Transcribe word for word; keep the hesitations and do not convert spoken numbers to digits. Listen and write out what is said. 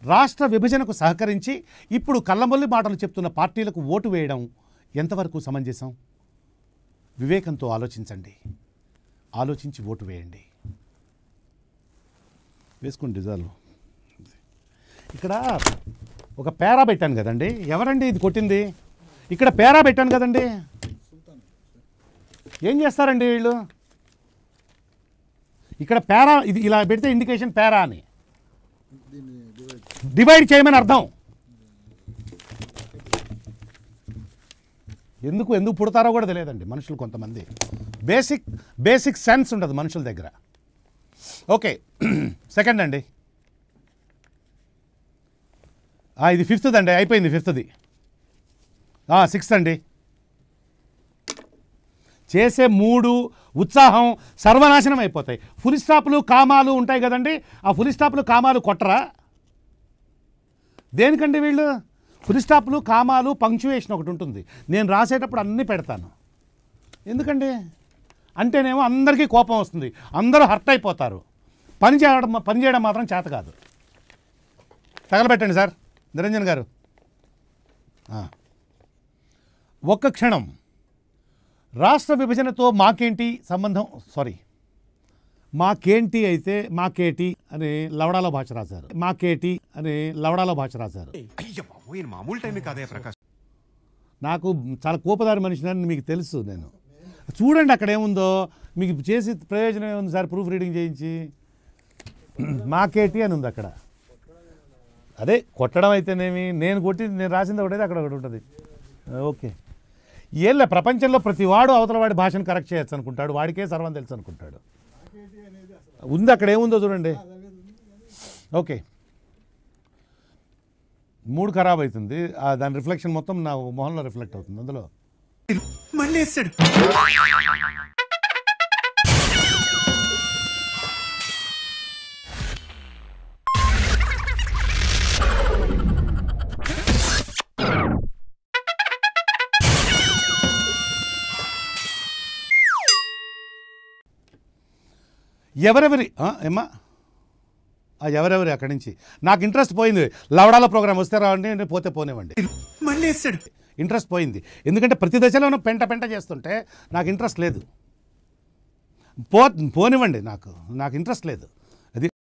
రాష్ట్ర విభజనకు సహకరించి ఇప్పుడు కళ్ళబొల్లి మాటలు చెప్తున్న పార్టీలకు ఓటు వేయడం ఎంతవరకు సమంజసం? వివేకంతో ఆలోచించండి, ఆలోచించి ఓటు వేయండి. వేసుకోండి డిజాల్వ్. ఇక్కడ ఒక పేరా పెట్టాను కదండి, ఎవరండి ఇది కొట్టింది? ఇక్కడ పేరా పెట్టాను కదండి, ఏం చేస్తారండి వీళ్ళు? ఇక్కడ పేరా ఇది ఇలా పెడితే ఇండికేషన్ పేరా అని, డివైడ్ చేయమని అర్థం. ఎందుకు ఎందుకు పుడతారో కూడా తెలియదండి మనుషులు, కొంతమంది బేసిక్ బేసిక్ సెన్స్ ఉండదు మనుషుల దగ్గర. ఓకే, సెకండ్ అండి, ఇది ఫిఫ్త్ది అండి, అయిపోయింది ఫిఫ్త్ది. సిక్స్త్ అండి, చేసే మూడు ఉత్సాహం సర్వనాశనం అయిపోతాయి. ఫుల్ స్టాప్లు కామాలు ఉంటాయి కదండి, ఆ ఫుల్ స్టాప్లు కామాలు కొట్టరా? దేనికండి వీళ్ళు? ఫుల్ స్టాప్లు కామాలు పంక్చువేషన్ ఒకటి ఉంటుంది, నేను రాసేటప్పుడు అన్నీ పెడతాను. ఎందుకండి అంటేనేమో అందరికీ కోపం వస్తుంది, అందరూ హర్ట్ అయిపోతారు. పని చేయడం పని చేయడం మాత్రం చేత కాదు. తగలబెట్టండి సార్ నిరంజన్ గారు. ఒక్క క్షణం. రాష్ట్ర విభజనతో మాకేంటి సంబంధం? సారీ, మాకేంటి అయితే మాకేటి అని లవడాలో భాష రాశారు. మాకేటి అని లవడాలో భాష రాశారు. నాకు చాలా కోపదారి మనిషిని మీకు తెలుసు. నేను చూడండి అక్కడ ఏముందో, మీకు చేసి ప్రయోజనం ఏముంది సార్? ప్రూఫ్ రీడింగ్ చేయించి మాకేటి అని ఉంది అక్కడ. అదే కొట్టడం అయితేనేమి, నేను కొట్టి నేను రాసింది ఒకటైతే అక్కడ ఒకటి ఉంటుంది. ఓకే, ఏళ్ళ ప్రపంచంలో ప్రతి వాడు అవతల వాడి భాషను కరెక్ట్ చేయొచ్చు అనుకుంటాడు, వాడికే సర్వం తెలుసు అనుకుంటాడు. ఉంది అక్కడ ఏముందో చూడండి. ఓకే, మూడు ఖరాబ్ అవుతుంది, దాని రిఫ్లెక్షన్ మొత్తం నా మొహంలో రిఫ్లెక్ట్ అవుతుంది. అందులో మళ్ళీ వేస్తాడు. ఎవరెవరి ఏమ్మా ఎవరెవరి అక్కడి నుంచి నాకు ఇంట్రెస్ట్ పోయింది. లవడాల ప్రోగ్రామ్ వస్తే రావండి, పోతే పోనివ్వండి. మళ్ళీ వేస్తాడు. ఇంట్రెస్ట్ పోయింది, ఎందుకంటే ప్రతి దశలోనూ పెంట పెంట చేస్తుంటే నాకు ఇంట్రెస్ట్ లేదు. పో పోనివ్వండి, నాకు నాకు ఇంట్రెస్ట్ లేదు.